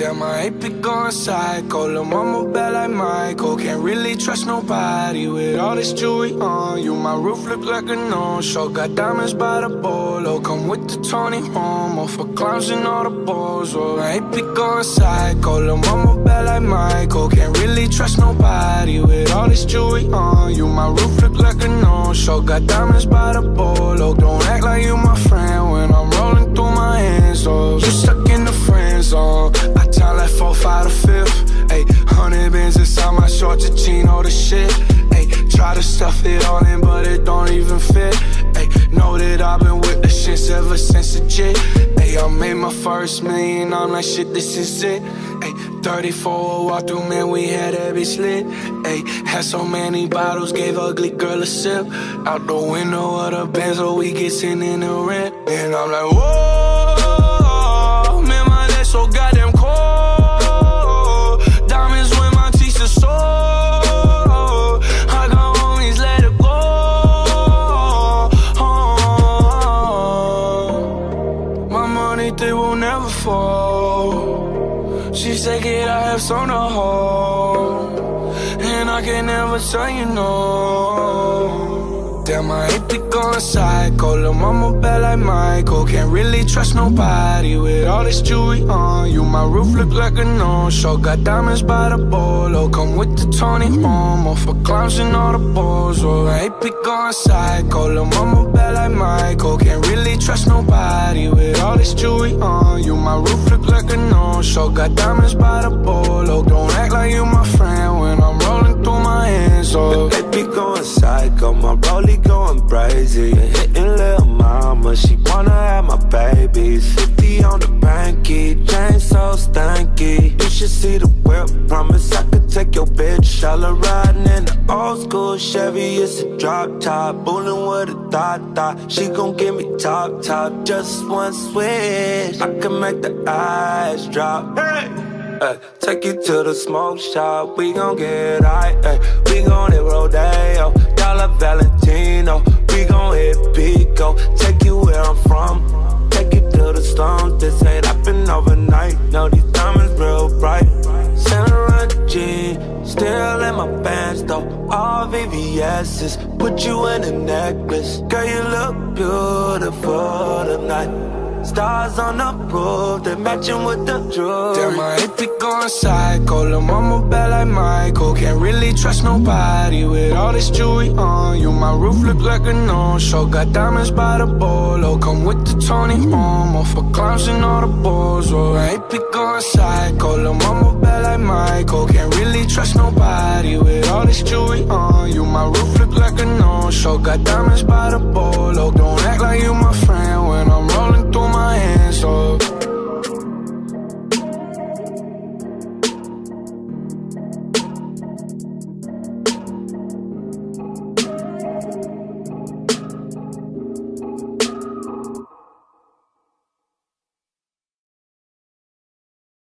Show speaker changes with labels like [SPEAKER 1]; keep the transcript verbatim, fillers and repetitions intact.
[SPEAKER 1] Damn, I ain't be going psycho. Lil' mama bad like Michael. Can't really trust nobody with all this jewelry on you. My roof look like a no-show. Got diamonds by the bolo. Come with the Tony Romo for clowns and all the balls. Oh, I ain't be going psycho. Lil' mama bad like Michael. Can't really trust nobody with all this jewelry on you. My roof look like a no-show. Got diamonds by the bolo. Don't act like you my friend when I'm rolling through my hands. Oh, you stuck in the friend zone. I time like four, five to fifth. Ayy, hundred bins inside my shorts, a chino the shit. Ayy, try to stuff it all in, but it don't even fit. Ayy, know that I've been with the shits ever since the jit. Ayy, I made my first million, I'm like shit, this is it. Ayy, thirty-four walk through, man, we had that bitch lit. Ayy, had so many bottles, gave ugly girl a sip. Out the window of the Benz, so we get sent in the rent. And I'm like, whoa, man, my neck so goddamn cold. Diamonds when my teacher sold. I got homies, let it go. Oh, my money, they will never fall. She said, kid, I have some to hold, and I can never tell you no. Damn, I ain't be going psycho. Lil' mama bad like Michael. Can't really trust nobody with all this jewelry on you. My roof look like a no-show. Got diamonds by the bolo. Come with the Tony Romo for clowns and all the balls. Oh, I ain't be going psycho. Lil' mama bad like Michael. Can't really trust nobody with all this jewelry on you. My roof look like a no-show. Got diamonds by the bolo. Don't act like you my friend when I'm rolling through my hands. Oh,
[SPEAKER 2] they be going psycho. My rollie going crazy, hitting lil' mama, she wanna have my babies. Fifty on the banky, chain so stanky. You should see the whip, promise I could take your bitch. All her riding in the old school Chevy, it's a drop top, bullin' with a thought thought. She gon' give me top top, just one switch, I can make the eyes drop. Hey! Ay, take you to the smoke shop, we gon' get high, ay. We gon' hit Rodeo, Dollar Valentino. We gon' hit Pico, take you where I'm from. Take you to the slums, this ain't happen overnight. No, these diamonds real bright. Saint Laurent jeans, still in my pants though. All V V S's, put you in a necklace. Girl, you look beautiful tonight. Stars on the roof, they matching with the jewelry.
[SPEAKER 1] Damn, I ain't be going psycho. Lil' mama bad like Michael. Can't really trust nobody with all this jewelry on you. My roof look like a no-show. Got diamonds by the bolo. Come with the Tony Romo for clowns and all the balls. Oh, I ain't be going psycho. Lil' mama bad like Michael. Can't really trust nobody with all this jewelry on you. My roof look like a no-show. Got diamonds by the bolo. Don't act like you my friend